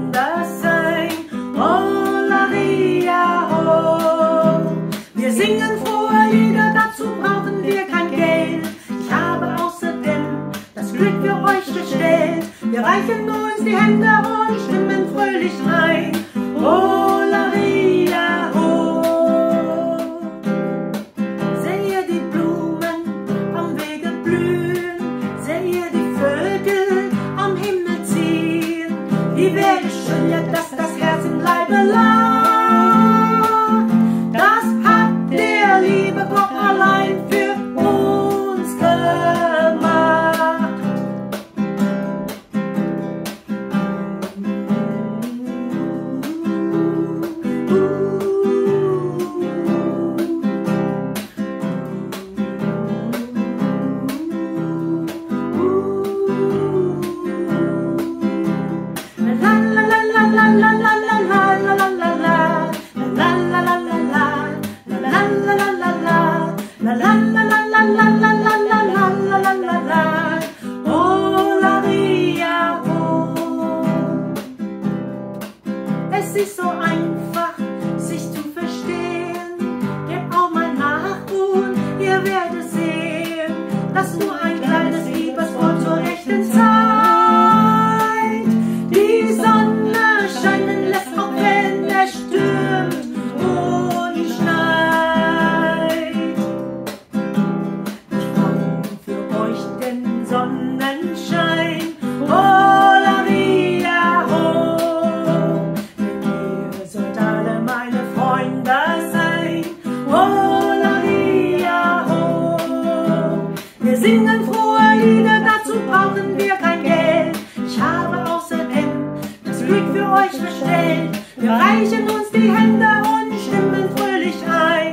Freunde sein. Oh, Maria, oh. Wir singen frohe Lieder, dazu brauchen wir kein Geld. Ich habe außerdem das Glück für euch gestellt. Wir reichen uns die Hände und stimmen fröhlich rein. Oh, Maria, oh. Sehe die Blumen am Wege blühen, sehe die Vögel am Himmel ziehen. Wie wäre es schön, ja, dass das Herz im Leibe lag. Das hat der liebe Gott allein für uns gemacht. Es ist so einfach, sich zu verstehen. Gebt auch mal nach und ihr werdet sehen, dass nur ein kleines Liebeswort zur rechten Zeit die Sonne scheinen lässt, auch wenn es stürmt und schneit. Ich fand für euch den Sonnenschein. Oh, wir singen frohe Lieder, dazu brauchen wir kein Geld. Ich habe außerdem das Glück für euch bestellt. Wir reichen uns die Hände und stimmen fröhlich ein.